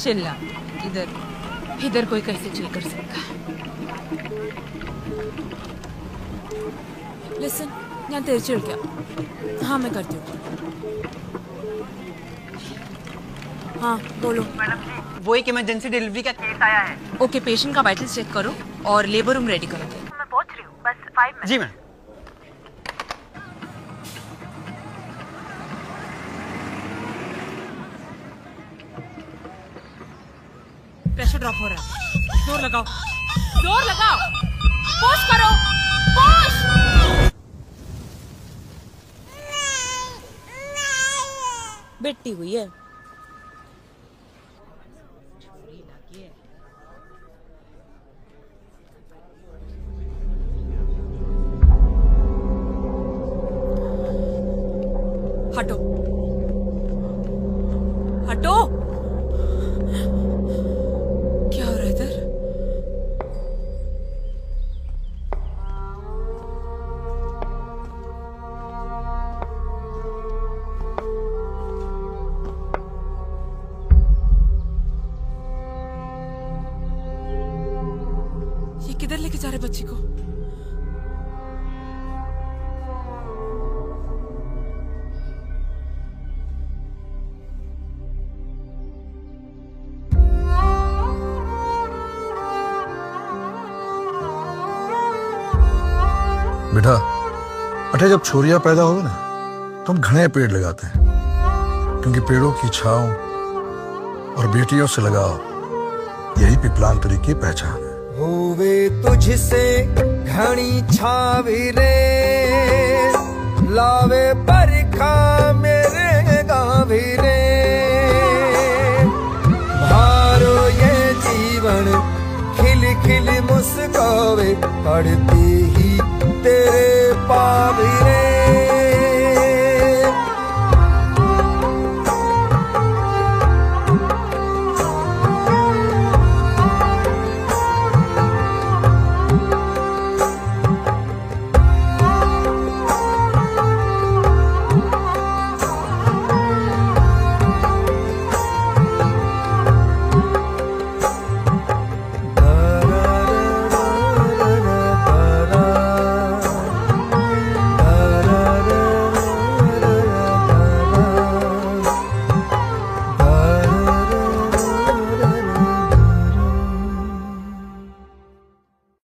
चिल्ला। इधर कोई कैसे चिल कर सकता? लिसन, ഞാൻ തിരിച്ചു വിളിക്കാം. हाँ मैं करती हूँ. हाँ बोलो. मैडम जी, वो एक इमरजेंसी डिलीवरी का केस आया है. ओके, पेशेंट का वाइटल्स चेक करो और लेबर रूम रेडी करो. मैं पहुंच रही हूँ, बस 5 मिनट. जी मैम. प्रेशर ड्रॉप हो रहा है. जोर लगाओ, जोर लगाओ. पुश करो, पुश. बेटी हुई है. हटो, हटो. क्या हो रहा है इधर? ये किधर लेके जा रहे बच्ची को? बेटा, अटे जब छोरियां पैदा हो ना तो हम घने पेड़ लगाते हैं, क्योंकि पेड़ों की छांव और बेटियों से लगाव यही पिपलांतरी की पहचान है. होवे तुझसे घनी छावी रे, लावे बरखा मेरे गावी रे. भारो ये जीवन खिल खिल मुस्कावे, पड़ती ही तेरे पावी